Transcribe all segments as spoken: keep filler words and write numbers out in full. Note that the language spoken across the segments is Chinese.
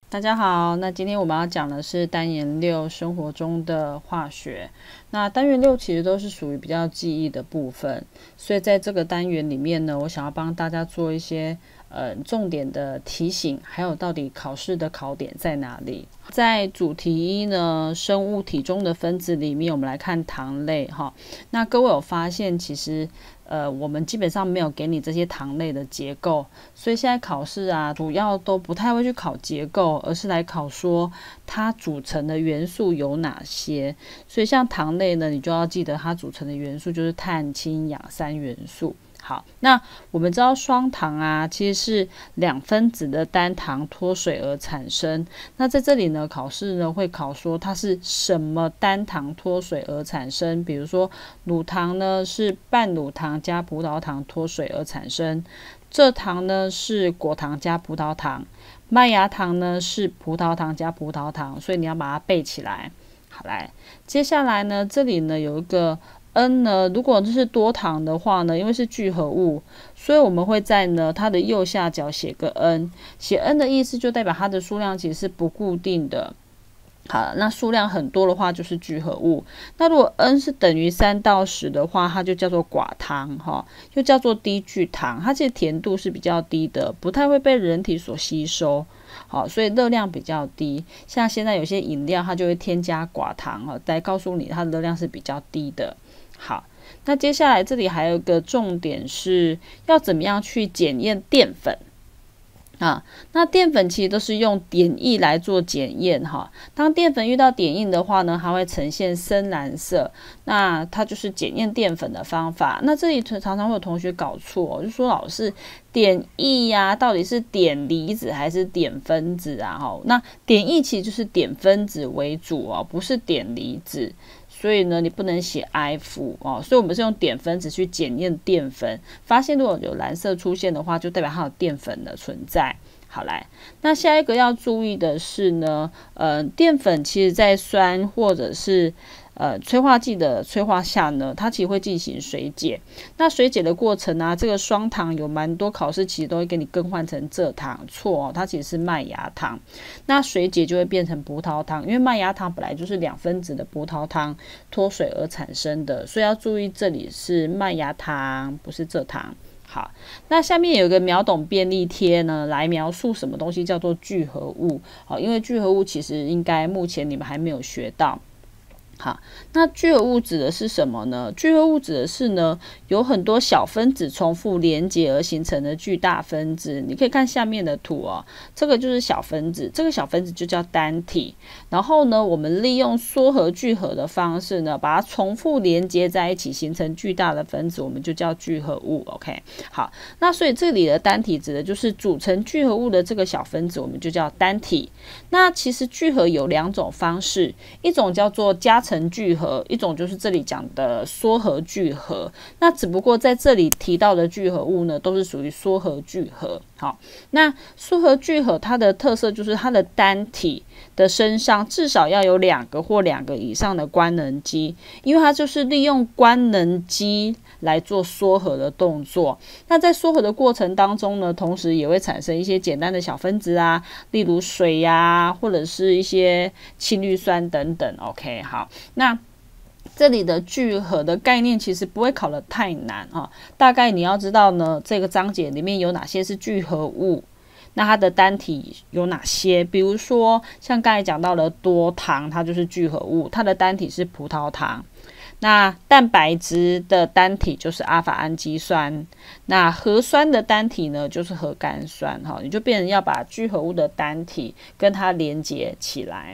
大家好，那今天我们要讲的是单元六生活中的化学。那单元六其实都是属于比较记忆的部分，所以在这个单元里面呢，我想要帮大家做一些呃重点的提醒，还有到底考试的考点在哪里。在主题一呢，生物体中的分子里面，我们来看糖类哈。那各位有发现，其实呃，我们基本上没有给你这些糖类的结构，所以现在考试啊，主要都不太会去考结构，而是来考说它组成的元素有哪些。所以像糖类呢，你就要记得它组成的元素就是碳、氢、氧三元素。好，那我们知道双糖啊，其实是两分子的单糖脱水而产生。那在这里呢，考试呢会考说它是什么单糖脱水而产生，比如说乳糖呢是半乳糖加葡萄糖脱水而产生，蔗糖呢是果糖加葡萄糖，麦芽糖呢是葡萄糖加葡萄糖，所以你要把它背起来。好，来，接下来呢，这里呢有一个N 呢，如果是多糖的话呢，因为是聚合物，所以我们会在呢它的右下角写个 N， 写 N 的意思就代表它的数量其实是不固定的。好，那数量很多的话就是聚合物。那如果 N 是等于三到十的话，它就叫做寡糖哈，又叫做低聚糖，它其实甜度是比较低的，不太会被人体所吸收。好，所以热量比较低。像现在有些饮料，它就会添加寡糖哈，来告诉你它的热量是比较低的。好，那接下来这里还有一个重点是要怎么样去检验淀粉啊？那淀粉其实都是用碘液来做检验哈。当淀粉遇到碘液的话呢，它会呈现深蓝色，那它就是检验淀粉的方法。那这里常常会有同学搞错，就说老师碘液呀，到底是碘离子还是碘分子啊？哈，那碘液其实就是碘分子为主哦，不是碘离子。所以呢，你不能写 F 哦，所以我们是用碘分子去检验淀粉，发现如果有蓝色出现的话，就代表它有淀粉的存在。好，来，那下一个要注意的是呢，呃，淀粉其实在酸或者是呃催化剂的催化下呢，它其实会进行水解。那水解的过程啊，这个双糖有蛮多考试其实都会给你更换成蔗糖，错哦，它其实是麦芽糖。那水解就会变成葡萄糖，因为麦芽糖本来就是两分子的葡萄糖脱水而产生的，所以要注意这里是麦芽糖，不是蔗糖。好，那下面有一个秒懂便利贴呢，来描述什么东西叫做聚合物。好，因为聚合物其实应该目前你们还没有学到。好，那聚合物指的是什么呢？聚合物指的是呢，有很多小分子重复连结而形成的巨大分子。你可以看下面的图哦，这个就是小分子，这个小分子就叫单体。然后呢，我们利用缩合聚合的方式呢，把它重复连接在一起，形成巨大的分子，我们就叫聚合物。OK， 好，那所以这里的单体指的就是组成聚合物的这个小分子，我们就叫单体。那其实聚合有两种方式，一种叫做加成聚合，一种就是这里讲的缩合聚合。那只不过在这里提到的聚合物呢，都是属于缩合聚合。好，那缩合聚合它的特色就是它的单体的身上至少要有两个或两个以上的官能基，因为它就是利用官能基来做缩合的动作。那在缩合的过程当中呢，同时也会产生一些简单的小分子啊，例如水呀、啊，或者是一些氢氯酸等等。OK， 好，那这里的聚合的概念其实不会考得太难啊，大概你要知道呢，这个章节里面有哪些是聚合物，那它的单体有哪些？比如说像刚才讲到的多糖，它就是聚合物，它的单体是葡萄糖。那蛋白质的单体就是阿法氨基酸，那核酸的单体呢就是核苷酸，你就变成要把聚合物的单体跟它连接起来。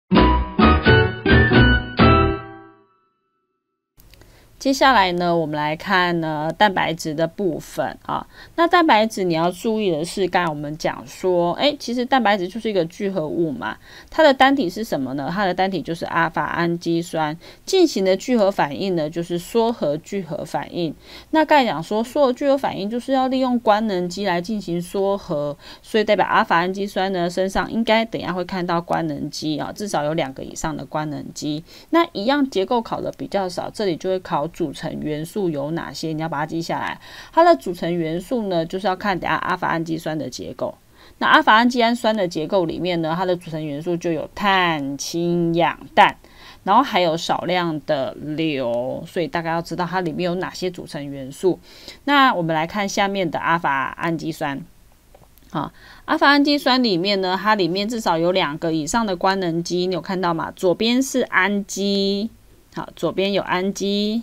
接下来呢，我们来看呢蛋白质的部分啊。那蛋白质你要注意的是，刚才我们讲说，哎，其实蛋白质就是一个聚合物嘛，它的单体是什么呢？它的单体就是阿法氨基酸，进行的聚合反应呢就是缩合聚合反应。那刚才讲说，缩合聚合反应就是要利用官能基来进行缩合，所以代表阿法氨基酸呢身上应该等一下会看到官能基啊，至少有两个以上的官能基。那一样结构考的比较少，这里就会考组成元素有哪些，你要把它记下来。它的组成元素呢，就是要看等下阿法氨基酸的结构。 那阿法氨基氨酸的结构里面呢，它的组成元素就有碳、氢、氧、氮，然后还有少量的硫，所以大家要知道它里面有哪些组成元素。那我们来看下面的阿法氨基酸。啊，阿法氨基酸里面呢，它里面至少有两个以上的官能基，你有看到吗？左边是氨基，好，左边有氨基。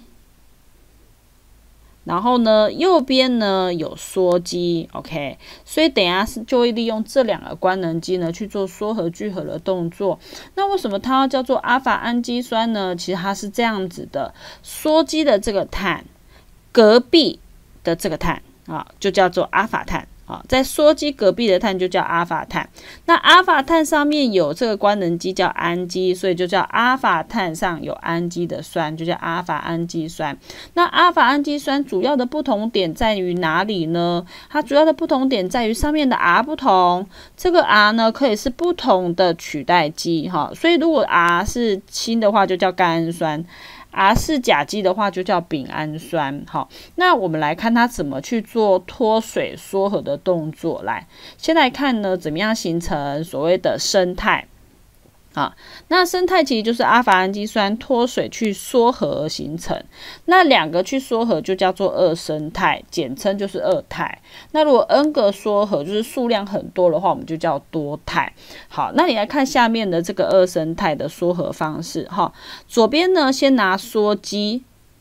然后呢，右边呢有羧基 ，OK， 所以等一下就会利用这两个官能基呢去做羧合聚合的动作。那为什么它要叫做阿法氨基酸呢？其实它是这样子的，羧基的这个碳，隔壁的这个碳啊，就叫做阿法碳。啊，在羧基隔壁的碳就叫阿法碳，那阿法碳上面有这个官能基叫氨基，所以就叫阿法碳上有氨基的酸，就叫阿法氨基酸。那阿法氨基酸主要的不同点在于哪里呢？它主要的不同点在于上面的 R 不同，这个 R 呢可以是不同的取代基哈，所以如果 R 是氢的话，就叫甘氨酸。R 是甲基的话就叫丙氨酸。好，那我们来看它怎么去做脱水羧合的动作。来，先来看呢，怎么样形成所谓的生态。啊，那生态其实就是阿法氨基酸脱水去羧合而形成，那两个去羧合就叫做二生态，简称就是二态。那如果 N 个羧合就是数量很多的话，我们就叫多态。好，那你来看下面的这个二生态的羧合方式哈，左边呢先拿羧基，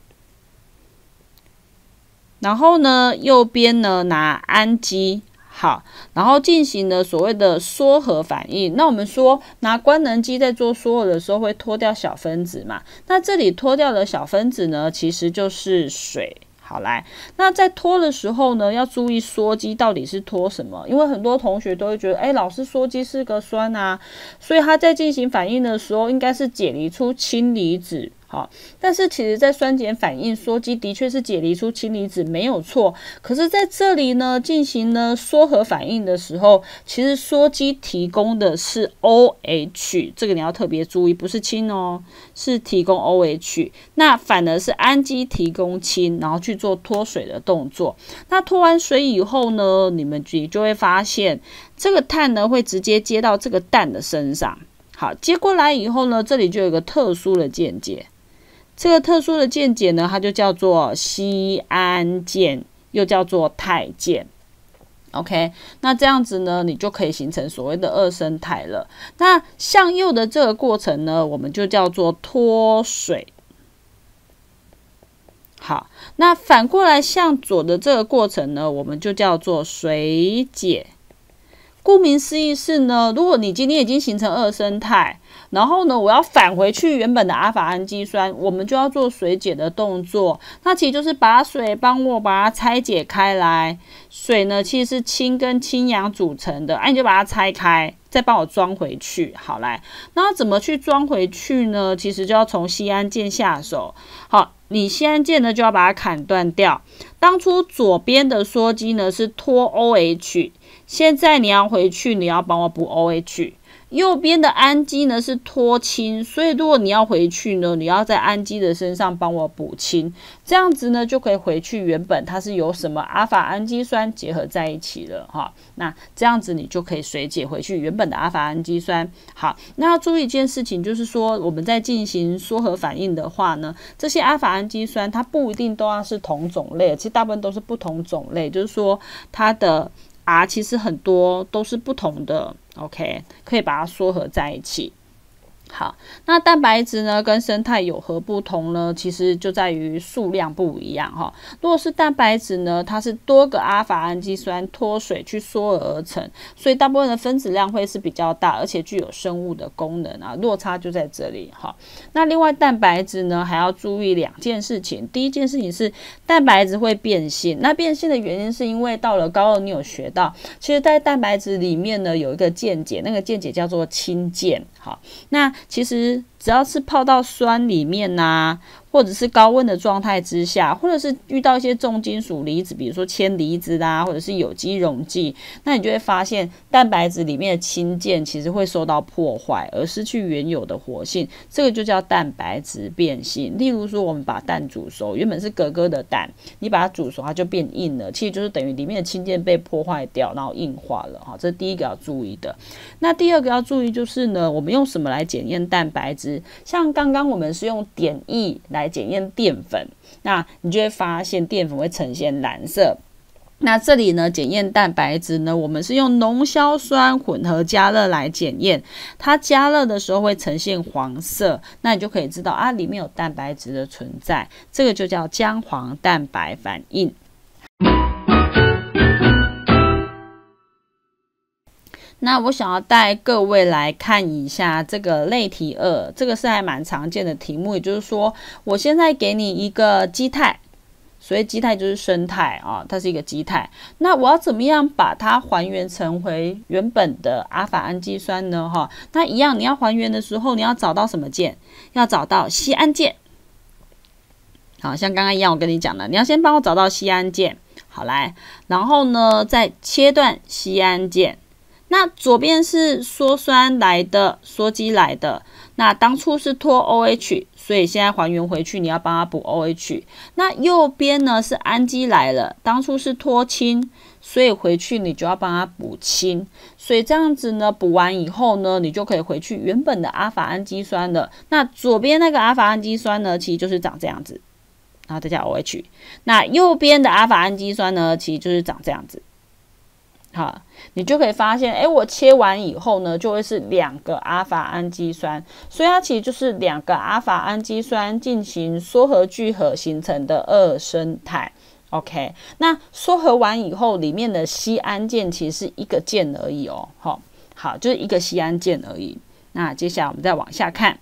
然后呢右边呢拿氨基。好，然后进行了所谓的羧合反应。那我们说拿官能基在做羧合的时候会脱掉小分子嘛？那这里脱掉的小分子呢，其实就是水。好，来，那在脱的时候呢，要注意羧基到底是脱什么？因为很多同学都会觉得，哎，老师羧基是个酸啊，所以它在进行反应的时候，应该是解离出氢离子。好，但是其实在酸碱反应，羧基的确是解离出氢离子，没有错。可是在这里呢，进行呢羧合反应的时候，其实羧基提供的是 O H， 这个你要特别注意，不是氢哦，是提供 O H。那反而是氨基提供氢，然后去做脱水的动作。那脱完水以后呢，你们就会发现这个碳呢会直接接到这个氮的身上。好，接过来以后呢，这里就有一个特殊的键结。这个特殊的键结呢，它就叫做酰胺键，又叫做肽键。OK， 那这样子呢，你就可以形成所谓的二生态了。那向右的这个过程呢，我们就叫做脱水。好，那反过来向左的这个过程呢，我们就叫做水解。顾名思义是呢，如果你今天已经形成二生态，然后呢，我要返回去原本的阿法氨基酸，我们就要做水解的动作。那其实就是把水帮我把它拆解开来。水呢，其实是氢跟氢氧组成的，哎、啊，你就把它拆开，再帮我装回去。好，来，那怎么去装回去呢？其实就要从酰胺键下手。好，你酰胺键呢就要把它砍断掉。当初左边的羧基呢是脱 O H。现在你要回去，你要帮我补 O H。右边的氨基呢是脱氢，所以如果你要回去呢，你要在氨基的身上帮我补氢，这样子呢就可以回去原本它是由什么阿法氨基酸结合在一起了哈。那这样子你就可以水解回去原本的阿法氨基酸。好，那要注意一件事情，就是说我们在进行羧合反应的话呢，这些阿法氨基酸它不一定都要是同种类，其实大部分都是不同种类，就是说它的R 其实很多都是不同的 ，OK， 可以把它羧合在一起。好，那蛋白质呢跟生态有何不同呢？其实就在于数量不一样哈。如果是蛋白质呢，它是多个阿法氨基酸脱水去羧合而成，所以大部分的分子量会是比较大，而且具有生物的功能啊。落差就在这里哈。那另外蛋白质呢还要注意两件事情。第一件事情是蛋白质会变性，那变性的原因是因为到了高二你有学到，其实在蛋白质里面呢有一个键结，那个键结叫做氢键。好，那其实只要是泡到酸里面啊，或者是高温的状态之下，或者是遇到一些重金属离子，比如说铅离子啦，或者是有机溶剂，那你就会发现蛋白质里面的氢键其实会受到破坏，而失去原有的活性，这个就叫蛋白质变性。例如说我们把蛋煮熟，原本是咯咯的蛋，你把它煮熟它就变硬了，其实就是等于里面的氢键被破坏掉，然后硬化了哈，这是第一个要注意的。那第二个要注意就是呢，我们用什么来检验蛋白质？像刚刚我们是用碘液来检验淀粉，那你就会发现淀粉会呈现蓝色。那这里呢，检验蛋白质呢，我们是用浓硝酸混合加热来检验，它加热的时候会呈现黄色，那你就可以知道啊，里面有蛋白质的存在，这个就叫姜黄蛋白反应。那我想要带各位来看一下这个类题二，这个是还蛮常见的题目，也就是说，我现在给你一个基态，所以基态就是生态啊，它是一个基态。那我要怎么样把它还原成回原本的阿法氨基酸呢？哈，那一样，你要还原的时候，你要找到什么键？要找到酰胺键。好，像刚刚一样，我跟你讲的，你要先帮我找到酰胺键。好，来，然后呢，再切断酰胺键。那左边是羧酸来的，羧基来的，那当初是脱 O H， 所以现在还原回去你要帮它补 O H。 那右边呢是氨基来了，当初是脱氢，所以回去你就要帮它补氢，所以这样子呢补完以后呢，你就可以回去原本的阿法氨基酸了。那左边那个阿法氨基酸呢，其实就是长这样子，然后再加 O H。 那右边的阿法氨基酸呢，其实就是长这样子。好，你就可以发现，哎，我切完以后呢，就会是两个阿法氨基酸，所以它其实就是两个阿法氨基酸进行缩合聚合形成的二生态。OK， 那缩合完以后，里面的酰胺键其实是一个键而已哦。好，好，就是一个酰胺键而已。那接下来我们再往下看。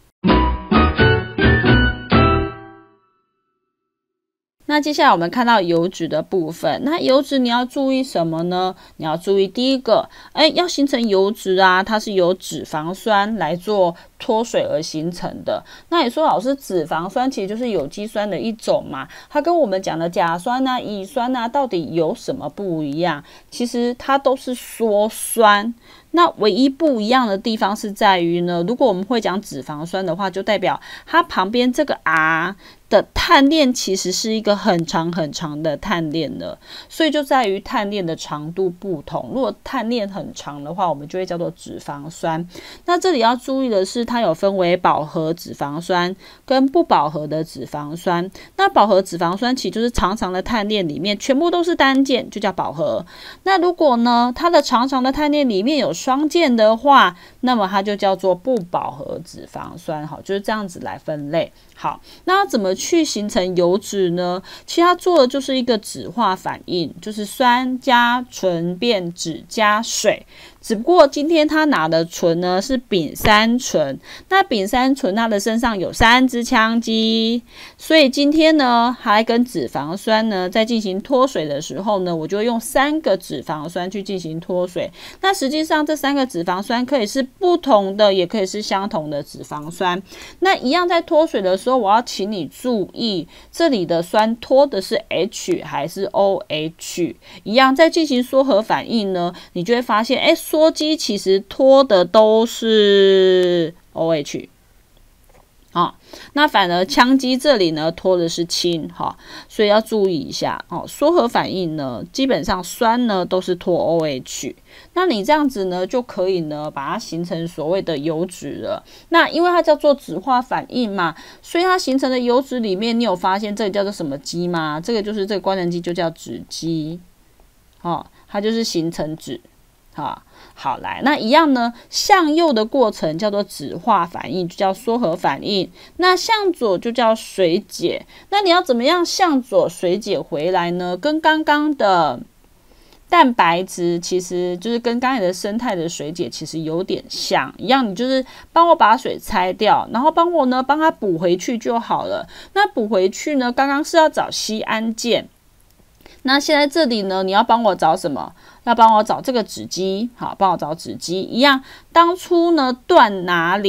那接下来我们看到油脂的部分，那油脂你要注意什么呢？你要注意第一个，哎，要形成油脂啊，它是由脂肪酸来做脱水而形成的。那你说老师，脂肪酸其实就是有机酸的一种嘛，它跟我们讲的甲酸啊、乙酸啊到底有什么不一样？其实它都是羧酸。那唯一不一样的地方是在于呢，如果我们会讲脂肪酸的话，就代表它旁边这个 R 的碳链其实是一个很长很长的碳链的，所以就在于碳链的长度不同。如果碳链很长的话，我们就会叫做脂肪酸。那这里要注意的是，它有分为饱和脂肪酸跟不饱和的脂肪酸。那饱和脂肪酸其实就是长长的碳链里面全部都是单键，就叫饱和。那如果呢，它的长长的碳链里面有双键的话，那么它就叫做不饱和脂肪酸。好，就是这样子来分类。好，那要怎么去形成油脂呢？其实它做的就是一个酯化反应，就是酸加醇变酯加水。只不过今天它拿的醇呢是丙三醇，那丙三醇它的身上有三支羟基，所以今天呢还跟脂肪酸呢在进行脱水的时候呢，我就会用三个脂肪酸去进行脱水。那实际上这三个脂肪酸可以是不同的，也可以是相同的脂肪酸。那一样在脱水的时候，我要请你注意这里的酸脱的是 H 还是 O H。 一样在进行缩合反应呢，你就会发现哎，羧基其实脱的都是 O H。哦，那反而羟基这里呢脱的是氢，哈、哦，所以要注意一下哦。缩合反应呢，基本上酸呢都是脱 O H， 那你这样子呢就可以呢把它形成所谓的油脂了。那因为它叫做酯化反应嘛，所以它形成的油脂里面，你有发现这个叫做什么基吗？这个就是这个官能基，就叫酯基，哦，它就是形成酯。好，好来，那一样呢，向右的过程叫做酯化反应，就叫缩合反应。那向左就叫水解。那你要怎么样向左水解回来呢？跟刚刚的蛋白质其实就是跟刚才的生态的水解其实有点像一样，你就是帮我把水拆掉，然后帮我呢帮它补回去就好了。那补回去呢，刚刚是要找酰胺键。那现在这里呢，你要帮我找什么？要帮我找这个酯基，好，帮我找酯基。一样，当初呢断哪里？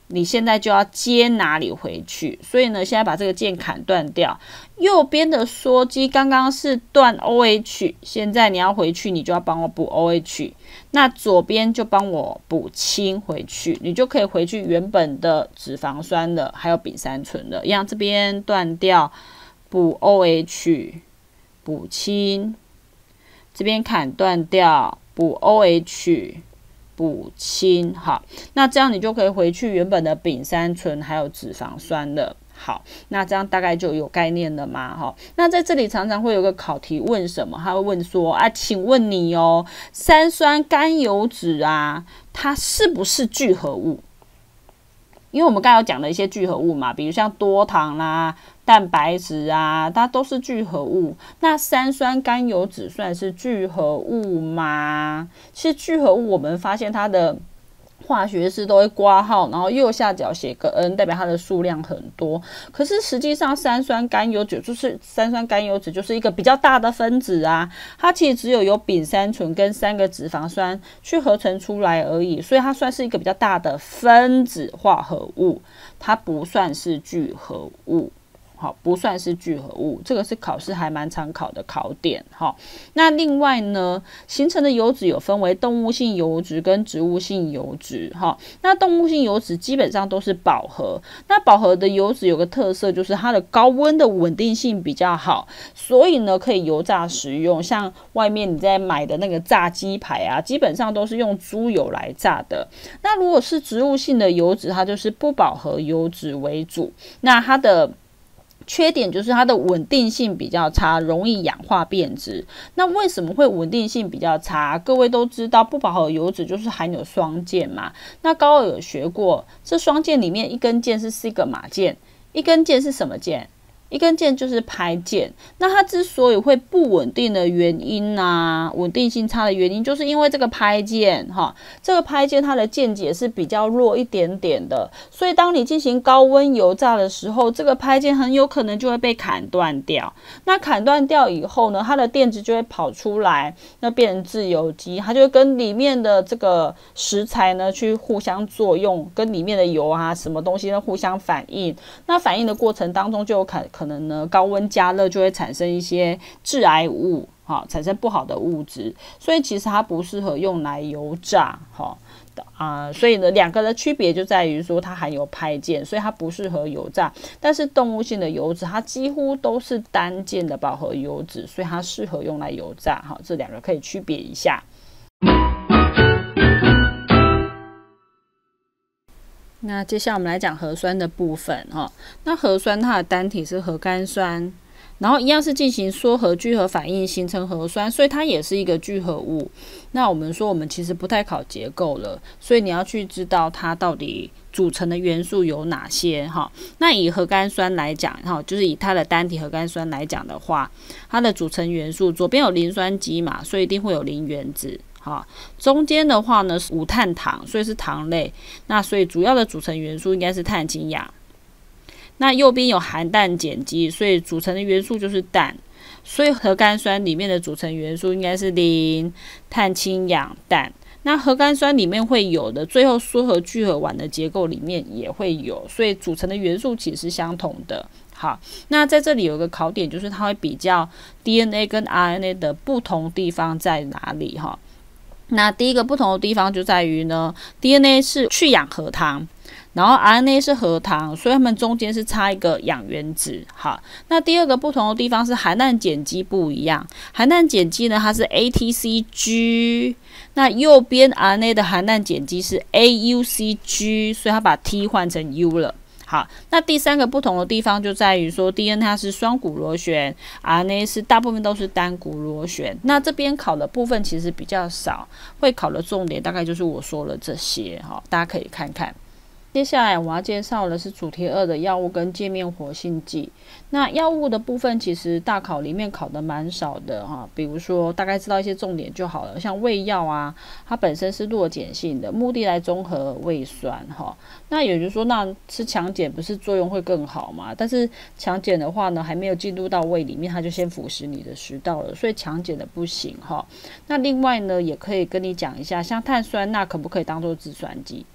你现在就要接哪里回去？所以呢，现在把这个键砍断掉。右边的缩肌刚刚是断 O H， 现在你要回去，你就要帮我补 O H。那左边就帮我补氢回去，你就可以回去原本的脂肪酸了，还有丙三醇了。一样，这边断掉，补 O H， 补氢，这边砍断掉，补 O H。补氢，好，那这样你就可以回去原本的丙三醇还有脂肪酸了。好，那这样大概就有概念了嘛？哈，那在这里常常会有个考题问什么？他会问说啊，请问你哦，三酸甘油酯啊，它是不是聚合物？因为我们刚才有讲的一些聚合物嘛，比如像多糖啦、啊、蛋白质啊，它都是聚合物。那三酸甘油酯算是聚合物吗？其实聚合物我们发现它的化学式都会括号，然后右下角写个 N， 代表它的数量很多。可是实际上三酸甘油酯就是三酸甘油酯就是一个比较大的分子啊，它其实只有由丙三醇跟三个脂肪酸去合成出来而已，所以它算是一个比较大的分子化合物，它不算是聚合物。好，不算是聚合物，这个是考试还蛮常考的考点。好，那另外呢，形成的油脂有分为动物性油脂跟植物性油脂。哈，那动物性油脂基本上都是饱和。那饱和的油脂有个特色，就是它的高温的稳定性比较好，所以呢可以油炸食用。像外面你在买的那个炸鸡排啊，基本上都是用猪油来炸的。那如果是植物性的油脂，它就是不饱和油脂为主。那它的缺点就是它的稳定性比较差，容易氧化变质。那为什么会稳定性比较差？各位都知道不饱和油脂就是含有双键嘛。那高二有学过，这双键里面一根键是西格玛键，一根键是什么键？一根键就是拍键。那它之所以会不稳定的原因啊，稳定性差的原因，就是因为这个拍键哈，这个拍键它的键解是比较弱一点点的，所以当你进行高温油炸的时候，这个拍键很有可能就会被砍断掉。那砍断掉以后呢，它的电子就会跑出来，那变成自由基，它就会跟里面的这个食材呢去互相作用，跟里面的油啊什么东西呢互相反应。那反应的过程当中就有可可能呢，高温加热就会产生一些致癌物，哈，产生不好的物质，所以其实它不适合用来油炸，哈啊、呃，所以呢，两个的区别就在于说它含有拍键，所以它不适合油炸。但是动物性的油脂，它几乎都是单键的饱和油脂，所以它适合用来油炸，哈，这两个可以区别一下。那接下来我们来讲核酸的部分哈。那核酸它的单体是核苷酸，然后一样是进行缩合聚合反应形成核酸，所以它也是一个聚合物。那我们说我们其实不太考结构了，所以你要去知道它到底组成的元素有哪些哈。那以核苷酸来讲哈，就是以它的单体核苷酸来讲的话，它的组成元素左边有磷酸基嘛，所以一定会有磷原子。好，中间的话呢是五碳糖，所以是糖类。那所以主要的组成元素应该是碳氢氧。那右边有含氮碱基，所以组成的元素就是氮。所以核苷酸里面的组成元素应该是磷、碳氢氧、氮。那核苷酸里面会有的，最后缩合聚合烷的结构里面也会有，所以组成的元素其实是相同的。好，那在这里有一个考点，就是它会比较 D N A 跟 R N A 的不同地方在哪里哈。那第一个不同的地方就在于呢 ，D N A 是去氧核糖，然后 R N A 是核糖，所以它们中间是差一个氧原子。好，那第二个不同的地方是含氮碱基不一样，含氮碱基呢它是 A T C G， 那右边 R N A 的含氮碱基是 A U C G， 所以它把 T 换成 U 了。好，那第三个不同的地方就在于说 D N A 它是双股螺旋 ，R N A 是大部分都是单股螺旋。那这边考的部分其实比较少，会考的重点大概就是我说了这些，哈，大家可以看看。接下来我要介绍的是主题二的药物跟界面活性剂。那药物的部分其实大考里面考的蛮少的哈，比如说大概知道一些重点就好了，像胃药啊，它本身是弱碱性的，目的来中和胃酸哈。那也就是说，那吃强碱不是作用会更好吗？但是强碱的话呢，还没有进入到胃里面，它就先腐蚀你的食道了，所以强碱的不行哈。那另外呢，也可以跟你讲一下，像碳酸钠可不可以当做制酸剂？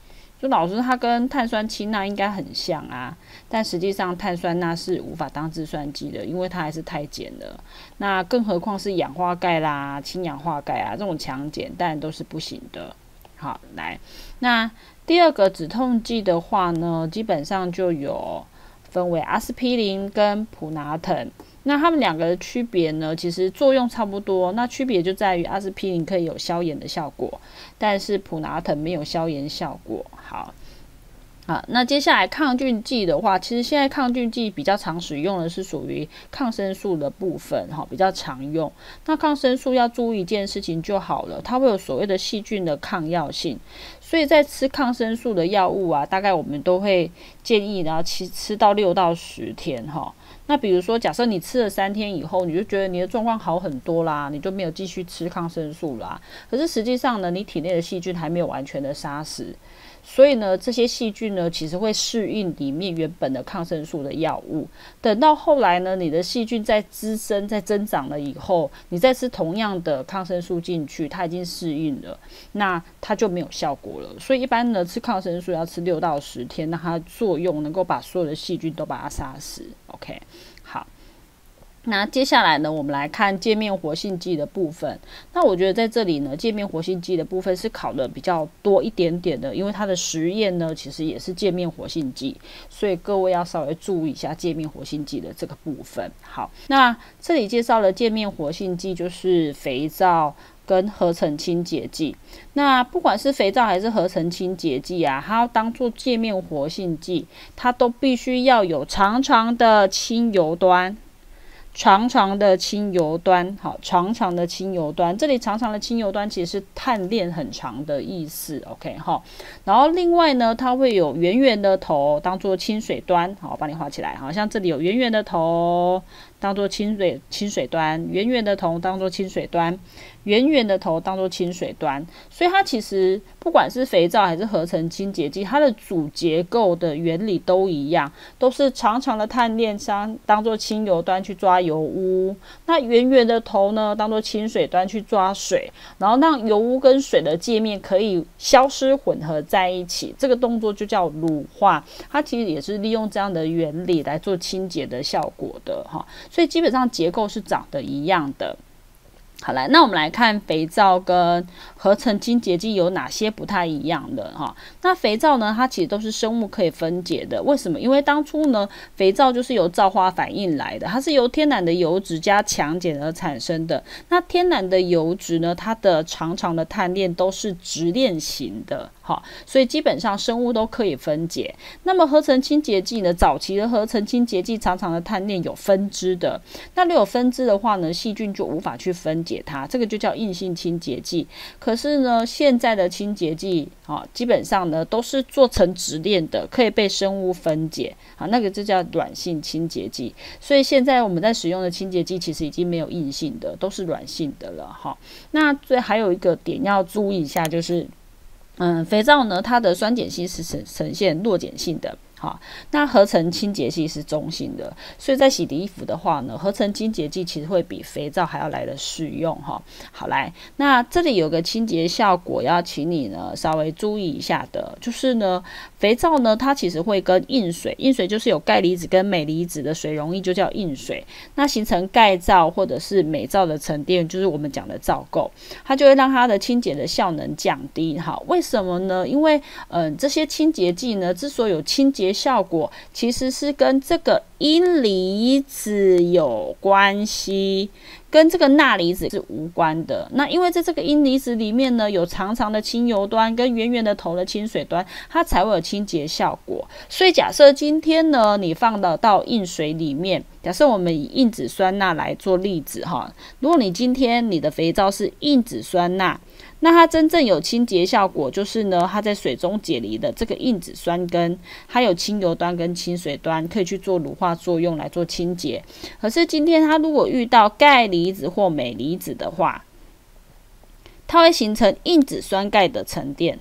就老师它跟碳酸氢钠应该很像啊，但实际上碳酸钠是无法当制酸剂的，因为它还是太碱了。那更何况是氧化钙啦、氢氧化钙啊这种强碱，当然都是不行的。好，来，那第二个止痛剂的话呢，基本上就有分为阿司匹林跟普拿疼。那它们两个的区别呢，其实作用差不多，那区别就在于阿司匹林可以有消炎的效果，但是普拿疼没有消炎效果。好。啊，那接下来抗菌剂的话，其实现在抗菌剂比较常使用的是属于抗生素的部分，哈，比较常用。那抗生素要注意一件事情就好了，它会有所谓的细菌的抗药性，所以在吃抗生素的药物啊，大概我们都会建议，然后吃吃到六到十天，哈。那比如说，假设你吃了三天以后，你就觉得你的状况好很多啦，你就没有继续吃抗生素啦。可是实际上呢，你体内的细菌还没有完全的杀死。所以呢，这些细菌呢，其实会适应里面原本的抗生素的药物。等到后来呢，你的细菌在滋生、在增长了以后，你再吃同样的抗生素进去，它已经适应了，那它就没有效果了。所以一般呢，吃抗生素要吃六到十天，让它作用能够把所有的细菌都把它杀死。OK， 好。那接下来呢，我们来看界面活性剂的部分。那我觉得在这里呢，界面活性剂的部分是考的比较多一点点的，因为它的实验呢，其实也是界面活性剂，所以各位要稍微注意一下界面活性剂的这个部分。好，那这里介绍了界面活性剂，就是肥皂跟合成清洁剂。那不管是肥皂还是合成清洁剂啊，它要当做界面活性剂，它都必须要有长长的清油端。长长的清油端，好，长长的清油端，这里长长的清油端其实是碳链很长的意思 ，OK 哈。然后另外呢，它会有圆圆的头当做清水端，好，我帮你画起来，好像这里有圆圆的头当做清水清水端，圆圆的头当做清水端，圆圆的头当做清水端，所以它其实不管是肥皂还是合成清洁剂，它的主结构的原理都一样，都是长长的碳链当当做清油端去抓油污，那圆圆的头呢当做清水端去抓水，然后让油污跟水的界面可以消失混合在一起，这个动作就叫乳化，它其实也是利用这样的原理来做清洁的效果的哈，所以基本上结构是长得一样的。好来，那我们来看肥皂跟合成清洁剂有哪些不太一样的哈？那肥皂呢，它其实都是生物可以分解的。为什么？因为当初呢，肥皂就是由皂化反应来的，它是由天然的油脂加强碱而产生的。那天然的油脂呢，它的长长的碳链都是直链型的，哈，所以基本上生物都可以分解。那么合成清洁剂呢，早期的合成清洁剂长长的碳链有分支的，那如果有分支的话呢，细菌就无法去分解它，这个就叫硬性清洁剂。可是呢，现在的清洁剂啊，基本上呢都是做成直链的，可以被生物分解啊，那个就叫软性清洁剂。所以现在我们在使用的清洁剂其实已经没有硬性的，都是软性的了哈。那最还有一个点要注意一下，就是嗯，肥皂呢，它的酸碱性是呈呈现弱碱性的。好，那合成清洁剂是中性的，所以在洗涤衣服的话呢，合成清洁剂其实会比肥皂还要来的适用哈。好来，那这里有个清洁效果要请你呢稍微注意一下的，就是呢，肥皂呢它其实会跟硬水，硬水就是有钙离子跟镁离子的水溶液就叫硬水，那形成钙皂或者是镁皂的沉淀，就是我们讲的皂垢，它就会让它的清洁的效能降低。好，为什么呢？因为嗯、呃、这些清洁剂呢之所以有清洁效果其实是跟这个阴离子有关系，跟这个钠离子是无关的。那因为在这个阴离子里面呢，有长长的清油端跟圆圆的头的清水端，它才会有清洁效果。所以假设今天呢，你放到到硬水里面，假设我们以硬脂酸钠来做例子哈，如果你今天你的肥皂是硬脂酸钠，那它真正有清洁效果，就是呢，它在水中解离的这个硬脂酸根，它有清油端跟清水端，可以去做乳化作用来做清洁。可是今天它如果遇到钙离子或镁离子的话，它会形成硬脂酸钙的沉淀。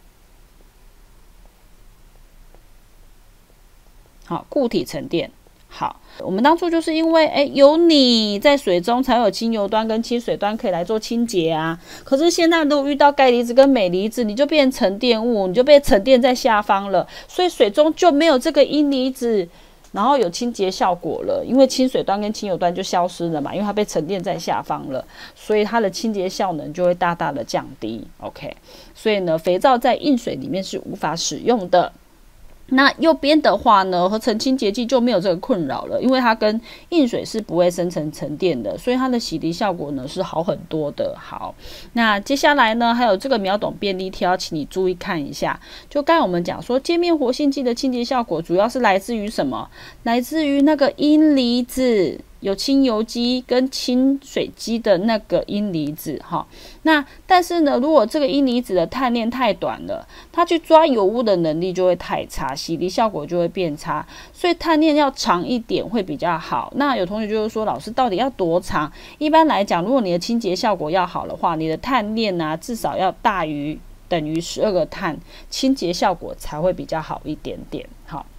好，固体沉淀。 好，我们当初就是因为哎有你在水中才有清油端跟清水端可以来做清洁啊。可是现在如果遇到钙离子跟镁离子，你就变成沉淀物，你就被沉淀在下方了，所以水中就没有这个阴离子，然后有清洁效果了，因为清水端跟清油端就消失了嘛，因为它被沉淀在下方了，所以它的清洁效能就会大大的降低。 OK， 所以呢肥皂在硬水里面是无法使用的。那右边的话呢，合成清洁剂就没有这个困扰了，因为它跟硬水是不会生成沉淀的，所以它的洗涤效果呢是好很多的。好，那接下来呢，还有这个秒懂便利贴，请你注意看一下。就刚才我们讲说，界面活性剂的清洁效果主要是来自于什么？来自于那个阴离子。有清油基跟清水基的那个阴离子哈，那但是呢，如果这个阴离子的碳链太短了，它去抓油污的能力就会太差，洗涤效果就会变差，所以碳链要长一点会比较好。那有同学就是说，老师到底要多长？一般来讲，如果你的清洁效果要好的话，你的碳链啊至少要大于等于十二个碳，清洁效果才会比较好一点点。好，